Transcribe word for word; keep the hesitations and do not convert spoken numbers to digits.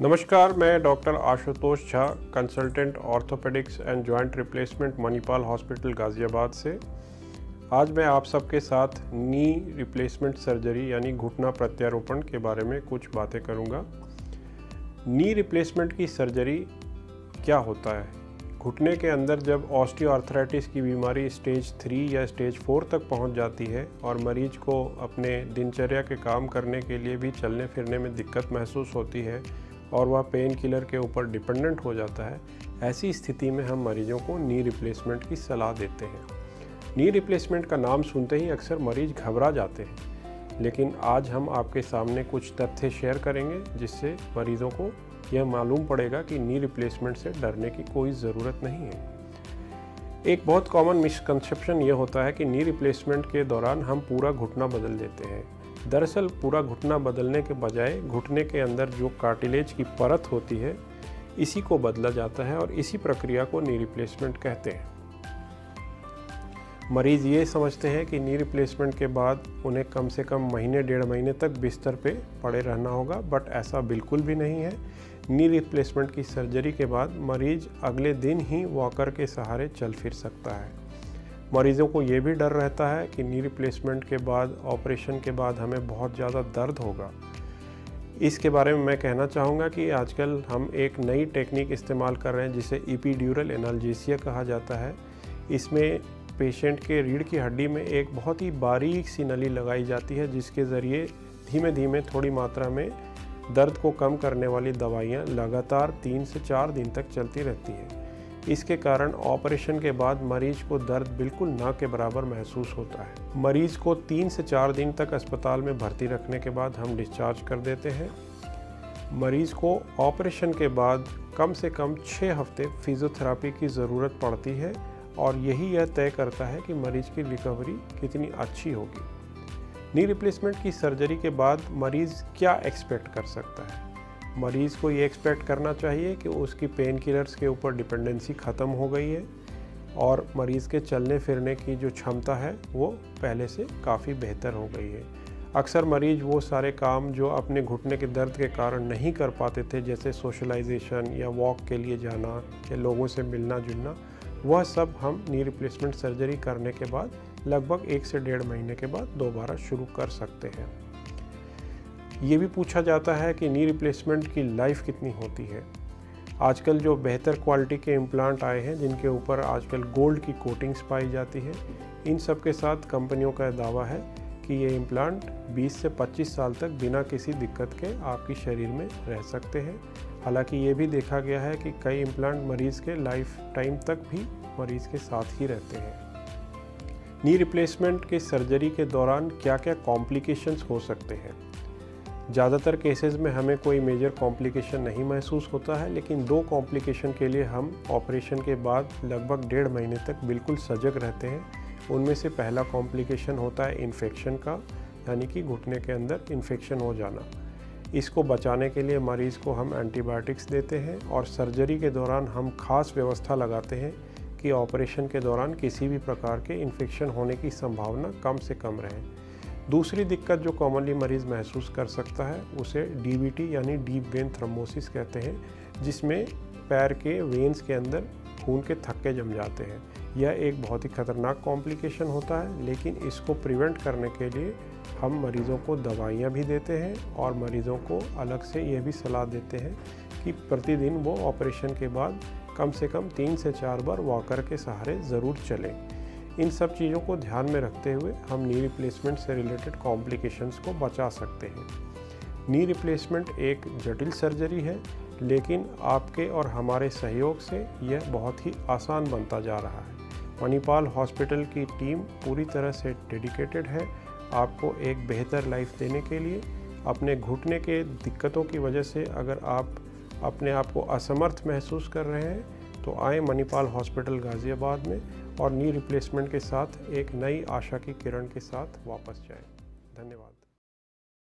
नमस्कार, मैं doctor Ashutosh Jha, consultant orthopaedics and joint replacement Manipal hospital Ghaziabad से। आज मैं आप सबके साथ नी रिप्लेसमेंट सर्जरी यानी घुटना प्रत्यारोपण के बारे में कुछ बातें करूंगा। नी रिप्लेसमेंट की सर्जरी क्या होता है? घुटने के अंदर जब ऑस्टियोआर्थराइटिस की बीमारी स्टेज थ्री या स्टेज फोर तक पहुंच जाती है और मरीज को अपने दिनचर्या के काम करने के लिए भी चलने फिरने में दिक्कत महसूस होती है और वह पेन किलर के ऊपर डिपेंडेंट हो जाता है, ऐसी स्थिति में हम मरीजों को नी रिप्लेसमेंट की सलाह देते हैं। नी रिप्लेसमेंट का नाम सुनते ही अक्सर मरीज घबरा जाते हैं, लेकिन आज हम आपके सामने कुछ तथ्य शेयर करेंगे जिससे मरीजों को यह मालूम पड़ेगा कि नी रिप्लेसमेंट से डरने की कोई ज़रूरत नहीं है। एक बहुत कॉमन मिसकंसेप्शन ये होता है कि नी रिप्लेसमेंट के दौरान हम पूरा घुटना बदल देते हैं। दरअसल पूरा घुटना बदलने के बजाय घुटने के अंदर जो कार्टिलेज की परत होती है, इसी को बदला जाता है और इसी प्रक्रिया को नी रिप्लेसमेंट कहते हैं। मरीज़ ये समझते हैं कि नी रिप्लेसमेंट के बाद उन्हें कम से कम महीने डेढ़ महीने तक बिस्तर पे पड़े रहना होगा, बट ऐसा बिल्कुल भी नहीं है। नी रिप्लेसमेंट की सर्जरी के बाद मरीज अगले दिन ही वॉकर के सहारे चल फिर सकता है। मरीज़ों को ये भी डर रहता है कि नी रिप्लेसमेंट के बाद, ऑपरेशन के बाद हमें बहुत ज़्यादा दर्द होगा। इसके बारे में मैं कहना चाहूँगा कि आजकल हम एक नई टेक्निक इस्तेमाल कर रहे हैं जिसे एपिड्यूरल एनाल्जेसिया कहा जाता है। इसमें पेशेंट के रीढ़ की हड्डी में एक बहुत ही बारीक सी नली लगाई जाती है, जिसके ज़रिए धीमे धीमे थोड़ी मात्रा में दर्द को कम करने वाली दवाइयाँ लगातार तीन से चार दिन तक चलती रहती हैं। इसके कारण ऑपरेशन के बाद मरीज को दर्द बिल्कुल ना के बराबर महसूस होता है। मरीज को तीन से चार दिन तक अस्पताल में भर्ती रखने के बाद हम डिस्चार्ज कर देते हैं। मरीज को ऑपरेशन के बाद कम से कम छः हफ्ते फिजियोथेरेपी की ज़रूरत पड़ती है और यही यह तय करता है कि मरीज की रिकवरी कितनी अच्छी होगी। नी रिप्लेसमेंट की सर्जरी के बाद मरीज़ क्या एक्सपेक्ट कर सकता है? मरीज़ को ये एक्सपेक्ट करना चाहिए कि उसकी पेन किलर्स के ऊपर डिपेंडेंसी ख़त्म हो गई है और मरीज़ के चलने फिरने की जो क्षमता है वो पहले से काफ़ी बेहतर हो गई है। अक्सर मरीज़ वो सारे काम जो अपने घुटने के दर्द के कारण नहीं कर पाते थे, जैसे सोशलाइजेशन या वॉक के लिए जाना या लोगों से मिलना जुलना, वह सब हम नी रिप्लेसमेंट सर्जरी करने के बाद लगभग एक से डेढ़ महीने के बाद दोबारा शुरू कर सकते हैं। ये भी पूछा जाता है कि नी रिप्लेसमेंट की लाइफ कितनी होती है। आजकल जो बेहतर क्वालिटी के इम्प्लांट आए हैं, जिनके ऊपर आजकल गोल्ड की कोटिंग्स पाई जाती है, इन सब के साथ कंपनियों का दावा है कि ये इम्प्लांट बीस से पच्चीस साल तक बिना किसी दिक्कत के आपके शरीर में रह सकते हैं। हालांकि ये भी देखा गया है कि कई इम्प्लांट मरीज़ के लाइफ टाइम तक भी मरीज़ के साथ ही रहते हैं। नी रिप्लेसमेंट के सर्जरी के दौरान क्या क्या कॉम्प्लिकेशंस हो सकते हैं? ज़्यादातर केसेस में हमें कोई मेजर कॉम्प्लिकेशन नहीं महसूस होता है, लेकिन दो कॉम्प्लिकेशन के लिए हम ऑपरेशन के बाद लगभग डेढ़ महीने तक बिल्कुल सजग रहते हैं। उनमें से पहला कॉम्प्लिकेशन होता है इन्फेक्शन का, यानी कि घुटने के अंदर इन्फेक्शन हो जाना। इसको बचाने के लिए मरीज़ को हम एंटीबायोटिक्स देते हैं और सर्जरी के दौरान हम खास व्यवस्था लगाते हैं कि ऑपरेशन के दौरान किसी भी प्रकार के इन्फेक्शन होने की संभावना कम से कम रहे। दूसरी दिक्कत जो कॉमनली मरीज़ महसूस कर सकता है उसे डी वी टी यानी डीप वेन थ्रोम्बोसिस कहते हैं, जिसमें पैर के वेन्स के अंदर खून के थक्के जम जाते हैं। यह एक बहुत ही खतरनाक कॉम्प्लिकेशन होता है, लेकिन इसको प्रिवेंट करने के लिए हम मरीज़ों को दवाइयाँ भी देते हैं और मरीज़ों को अलग से यह भी सलाह देते हैं कि प्रतिदिन वो ऑपरेशन के बाद कम से कम तीन से चार बार वॉकर के सहारे ज़रूर चलें। इन सब चीज़ों को ध्यान में रखते हुए हम नी रिप्लेसमेंट से रिलेटेड कॉम्प्लिकेशंस को बचा सकते हैं। नी रिप्लेसमेंट एक जटिल सर्जरी है, लेकिन आपके और हमारे सहयोग से यह बहुत ही आसान बनता जा रहा है। मणिपाल हॉस्पिटल की टीम पूरी तरह से डेडिकेटेड है आपको एक बेहतर लाइफ देने के लिए। अपने घुटने के दिक्कतों की वजह से अगर आप अपने आप को असमर्थ महसूस कर रहे हैं तो आए मणिपाल हॉस्पिटल गाज़ियाबाद में और नी रिप्लेसमेंट के साथ एक नई आशा की किरण के साथ वापस जाएं। धन्यवाद।